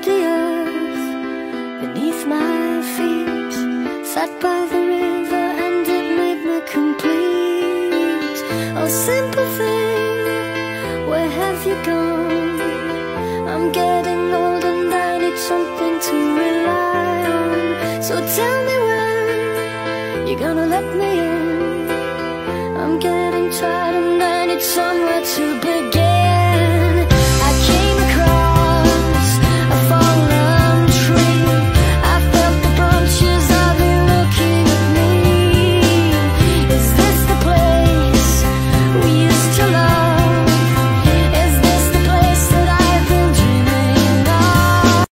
the earth beneath my feet. Sat by the river and it made me complete. Oh, simple thing, where have you gone? I'm getting old and I need something to rely on. So tell me when you're gonna let me